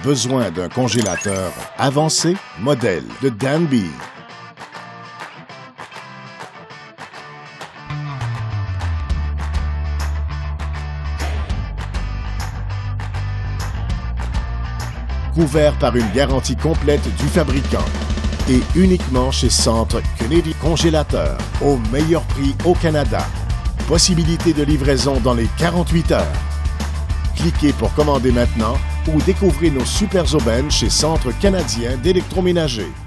besoin d'un congélateur avancé? Modèle de Danby. Couvert par une garantie complète du fabricant et uniquement chez Centre Kennedy Congélateur, au meilleur prix au Canada. Possibilité de livraison dans les 48 heures. Cliquez pour commander maintenant ou découvrez nos super aubaines chez Centre canadien d'électroménager.